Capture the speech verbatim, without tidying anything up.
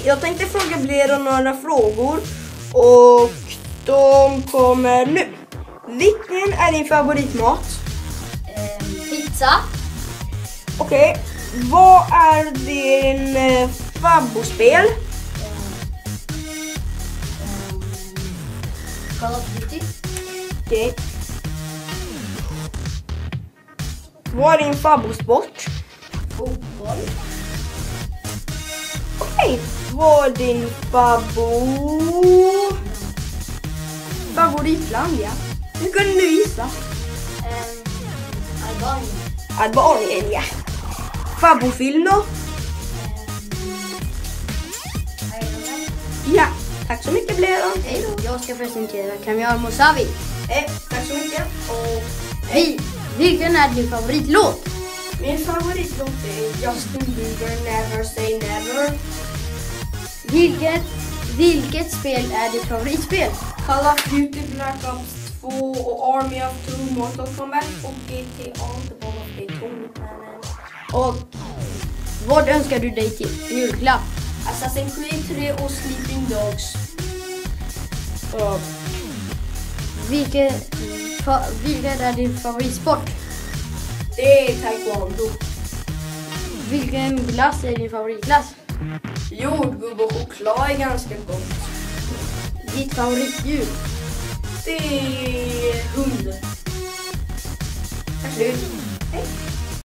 jag tänkte fråga Blair några frågor och de kommer nu. Vilken är din favoritmat? Eh, pizza. Okej, okay. Vad är din eh, favvospel? Eh, eh, Call of Duty. Okej. Okay. Vad är din favvosport? Fotboll. Okej, okay. Vad är din favvo... favoritland, ja? Nu kan du gissa. Eh, Albanien. Albanien, ja. Favvofilm då? Eh, Iron Man. Ja, tack så mycket Blair. Hej då. Jag ska presentera Kamil Mosavi. Eh, tack så mycket. Och Vi, vilken är din favoritlåt? min favoritlåt är Justin Bieber, Never Say Never. Vilket, vilket spel är ditt favoritspel? Call of Duty, Black Ops två och Army of Two, Mortal Kombat och G T A, The Ball of Daytona. Och vad önskar du dig till julklapp? Assassin's Creed tre och Sleeping Dogs. Och vilken, fa, vilken är din favoritsport? Det är taekwondo. Vilken glass är din favoritglass? Jordgubb och choklad är ganska gott. Ditt favoritdjur? Det är hund. Tack slut. Hej.